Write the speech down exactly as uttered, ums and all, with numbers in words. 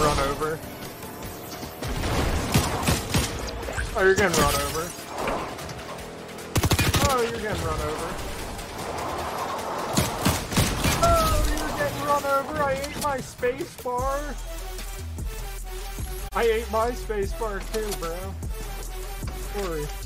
run over. Oh, you're getting run over. Oh, you're getting run over. Oh, you're getting run over. I ate my space bar. I ate my space bar too, bro. Sorry.